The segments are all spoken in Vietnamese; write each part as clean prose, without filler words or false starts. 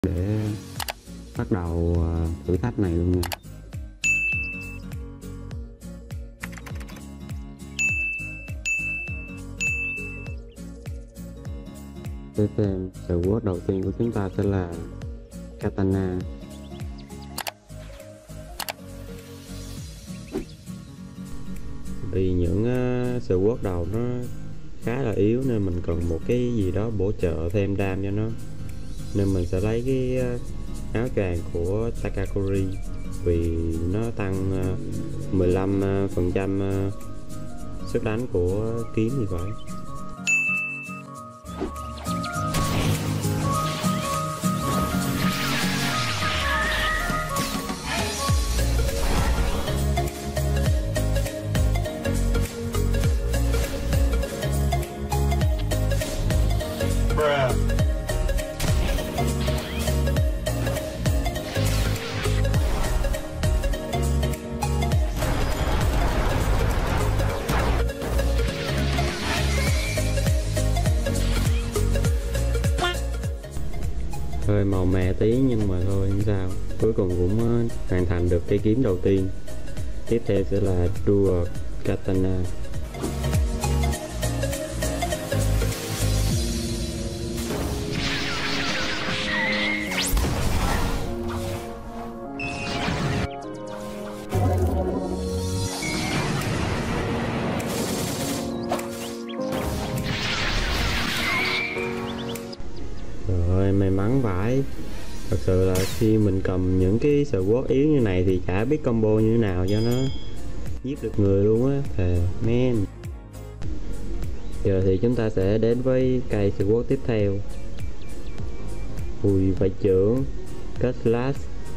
để bắt đầu thử thách này luôn nha. Tiếp theo, sự quất đầu tiên của chúng ta sẽ là Katana. Vì những sự quất đầu nó khá là yếu nên mình cần một cái gì đó bổ trợ thêm đam cho nó, nên mình sẽ lấy cái áo choàng của Takakori vì nó tăng 15% sức đánh của kiếm thì phải. Hơi màu mè tí nhưng mà thôi không sao, cuối cùng cũng hoàn thành được cây kiếm đầu tiên. Tiếp theo sẽ là Dual Katana. Rồi, may mắn vãi. Thật sự là khi mình cầm những cái sword yếu như này thì chả biết combo như thế nào cho nó giết được người luôn á. Thề man. Giờ thì chúng ta sẽ đến với cây sword tiếp theo. Ui, phải trưởng Cutlass.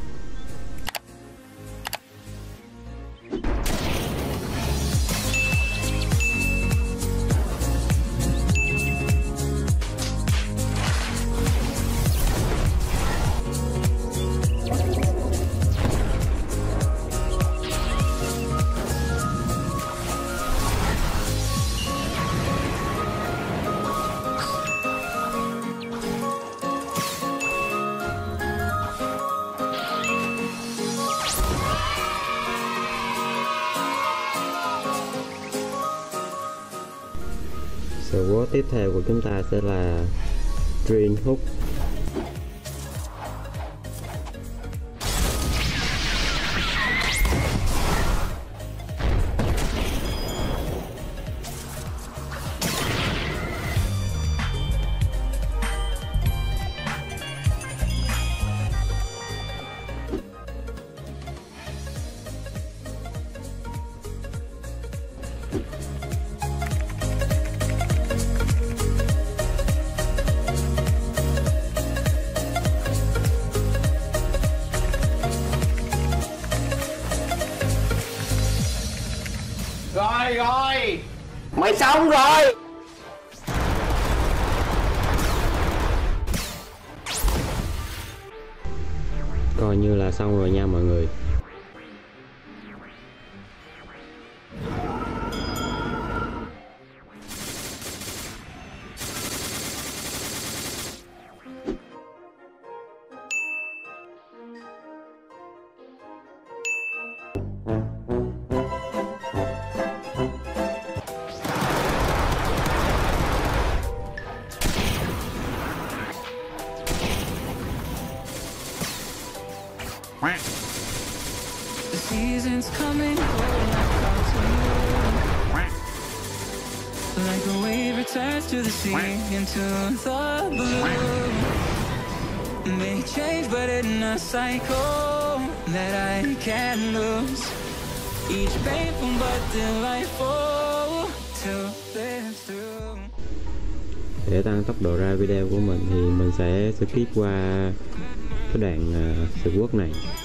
Sword tiếp theo của chúng ta sẽ là Green Hook. Rồi mày xong rồi. Coi như là xong rồi nha mọi người. The seasons coming cold like autumn, like a wave returns to the sea into the blue. They change but in a cycle that I can't lose. Each painful but delightful to live through. Để tăng tốc độ ra video của mình thì mình sẽ skip qua cái đoạn sword này.